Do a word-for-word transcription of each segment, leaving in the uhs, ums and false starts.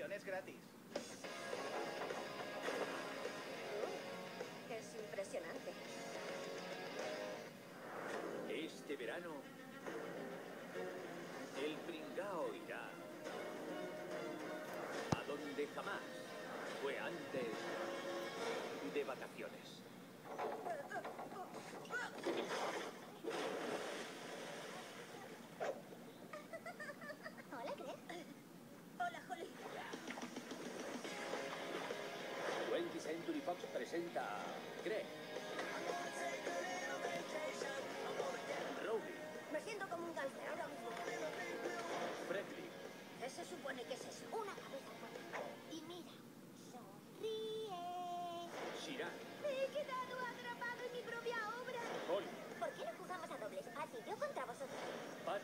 vacaciones gratis. Uh, es impresionante. Este verano, el pringao irá a donde jamás fue antes de vacaciones. Hola, Greg. Hola, Holly. twentieth Century Fox presenta a Greg, Rowdy, Me siento como un cáncer ahora mismo. Freddy, ¿Qué se supone que es eso? Una cabeza. Y mira, sonríe. Shirak, Me he quedado atrapado en mi propia obra. Holly, ¿Por qué no jugamos a dobles? Así yo contra vosotros. Pat,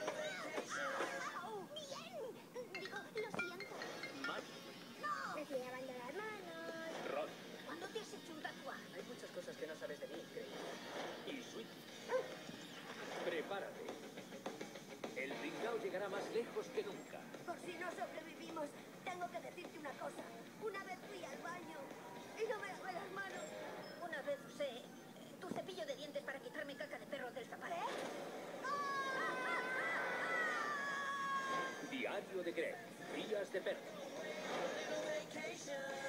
¡Au! ¡Bien! Digo, lo siento. Maggie, ¡No! Me estoy lavando las manos. Rod ¿Cuándo te has hecho un tatuaje? Hay muchas cosas que no sabes de mí, Greg. y Sweet. Prepárate. El pringao llegará más lejos que nunca. Por si no sobrevivimos, tengo que decirte una cosa. Una vez fui al baño y no me lavé las manos. Una vez usé eh, tu cepillo de dientes para quitarme caca de perro del zapato. Diario de Greg, Días de Perro. Vacation.